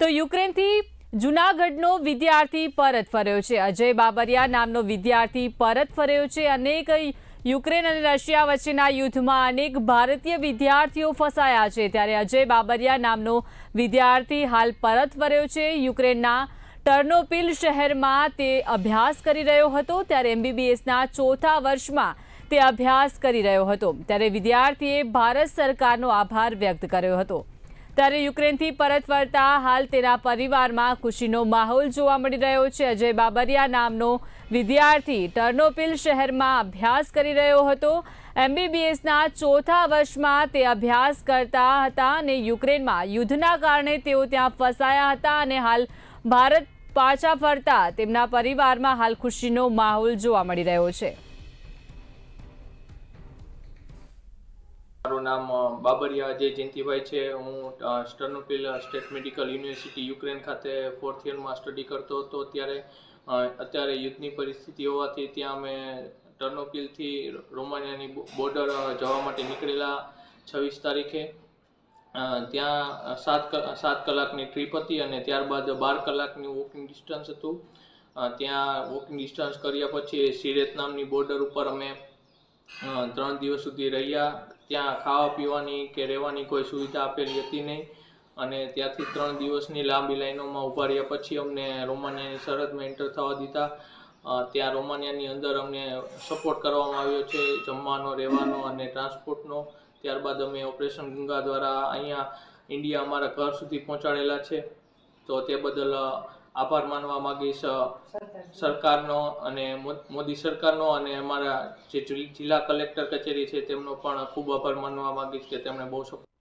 તો યુક્રેનથી જૂનાગઢનો વિદ્યાર્થી પરત ફર્યો છે। અજય બાબરિયા નામનો વિદ્યાર્થી પરત ફર્યો છે। અનેક યુક્રેન અને રશિયા વચ્ચેના યુદ્ધમાં અનેક ભારતીય વિદ્યાર્થીઓ ફસાયા છે, ત્યારે અજય બાબરિયા નામનો વિદ્યાર્થી હાલ પરત ફર્યો છે। યુક્રેનના ટર્નોપિલ શહેરમાં તે અભ્યાસ કરી રહ્યો હતો, ત્યારે MBBSના ચોથા વર્ષમાં તે અભ્યાસ કરી રહ્યો હતો, ત્યારે વિદ્યાર્થીએ ભારત સરકારનો આભાર વ્યક્ત કર્યો હતો। ત્યારે યુક્રેનથી પરત ફરતા હાલ તેના પરિવારમાં ખુશીનો માહોલ જોવા મળી રહ્યો છે। અજય બાબરિયા નામનો વિદ્યાર્થી ટર્નોપિલ શહેરમાં અભ્યાસ કરી રહ્યો હતો। MBBSના ચોથા વર્ષમાં તે અભ્યાસ કરતા હતા અને યુક્રેનમાં યુદ્ધના કારણે તેઓ ત્યાં ફસાયા હતા અને હાલ ભારત પાછા ફરતા તેમના પરિવારમાં હાલ ખુશીનો માહોલ જોવા મળી રહ્યો છે। મારું નામ બાબરિયા અજય જયંતિભાઈ છે। હું Ternopil state medical university Ukraine ખાતે 4th યરમાં સ્ટડી કરતો હતો। અત્યારે યુદ્ધની પરિસ્થિતિ હોવાથી ત્યાં અમે ટર્નોપિલથી રોમાનિયાની બોર્ડર જવા માટે નીકળેલા 26 તારીખે। ત્યાં 7 કલાકની ટ્રીપ હતી અને ત્યારબાદ 12 કલાકનું વોકિંગ ડિસ્ટન્સ હતું। ત્યાં વોકિંગ ડિસ્ટન્સ કર્યા પછી સિરેત નામની બોર્ડર ઉપર અમે 3 દિવસ સુધી રહ્યા। ત્યાં ખાવા પીવાની કે રહેવાની કોઈ સુવિધા આપેલી હતી નહીં અને ત્યાંથી 3 દિવસની લાંબી લાઈનોમાં ઊભા રહ્યા પછી અમને રોમાનિયાની સરહદમાં એન્ટર થવા દીધા। ત્યાં રોમાનિયાની અંદર અમને સપોર્ટ કરવામાં આવ્યો છે, જમવાનો, રહેવાનો અને ટ્રાન્સપોર્ટનો। ત્યારબાદ અમે ઓપરેશન ગંગા દ્વારા અહીંયા ઇન્ડિયા અમારા ઘર સુધી પહોંચાડેલા છે, તો તે બદલ આભાર માનવા માંગીશ સરકારનો અને મોદી સરકારનો અને અમારા જે જિલ્લા કલેક્ટર કચેરી છે તેમનો પણ ખૂબ આભાર માનવા માંગીશ કે તેમણે બહુ